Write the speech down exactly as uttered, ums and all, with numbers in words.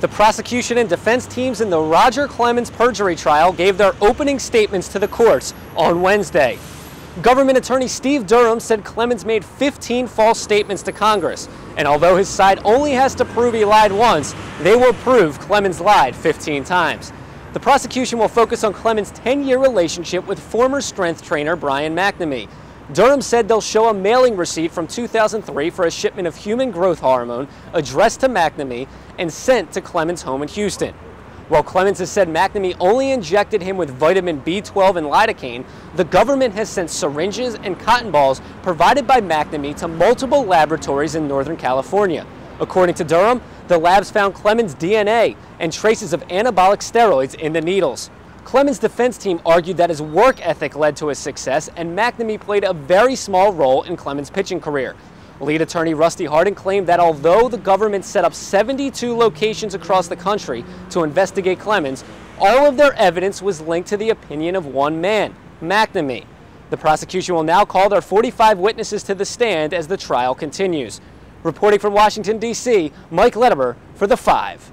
The prosecution and defense teams in the Roger Clemens perjury trial gave their opening statements to the courts on Wednesday. Government attorney Steve Durham said Clemens made fifteen false statements to Congress, and although his side only has to prove he lied once, they will prove Clemens lied fifteen times. The prosecution will focus on Clemens' ten-year relationship with former strength trainer Brian McNamee. Durham said they'll show a mailing receipt from two thousand three for a shipment of human growth hormone addressed to McNamee and sent to Clemens' home in Houston. While Clemens has said McNamee only injected him with vitamin B twelve and lidocaine, the government has sent syringes and cotton balls provided by McNamee to multiple laboratories in Northern California. According to Durham, the labs found Clemens' D N A and traces of anabolic steroids in the needles. Clemens' defense team argued that his work ethic led to his success, and McNamee played a very small role in Clemens' pitching career. Lead attorney Rusty Hardin claimed that although the government set up seventy-two locations across the country to investigate Clemens, all of their evidence was linked to the opinion of one man, McNamee. The prosecution will now call their forty-five witnesses to the stand as the trial continues. Reporting from Washington, D C, Mike Lederer for The Five.